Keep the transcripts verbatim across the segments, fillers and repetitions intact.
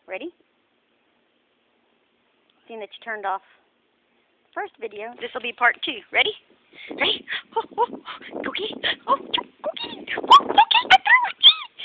Ready? Seeing that you turned off the first video, this will be part two. Ready? Ready? Oh, oh, cookie. Oh, cookie. Oh, cookie. I threw it.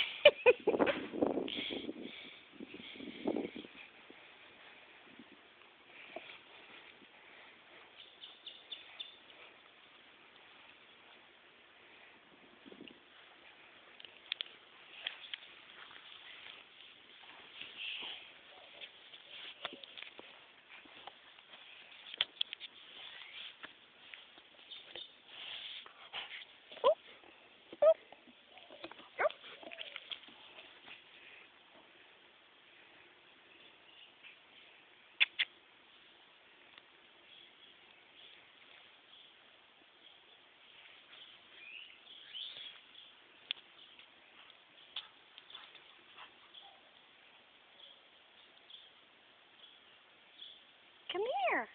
Come here.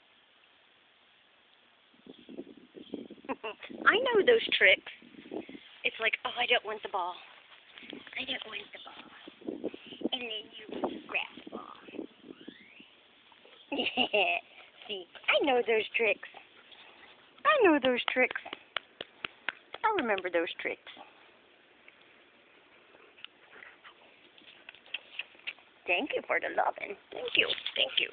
I know those tricks. It's like, oh, I don't want the ball. I don't want the ball. And then you grab the ball. Yeah. See, I know those tricks. I know those tricks. I remember those tricks. Thank you for the loving. Thank you. Thank you.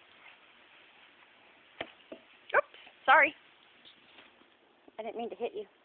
Oops, sorry. I didn't mean to hit you.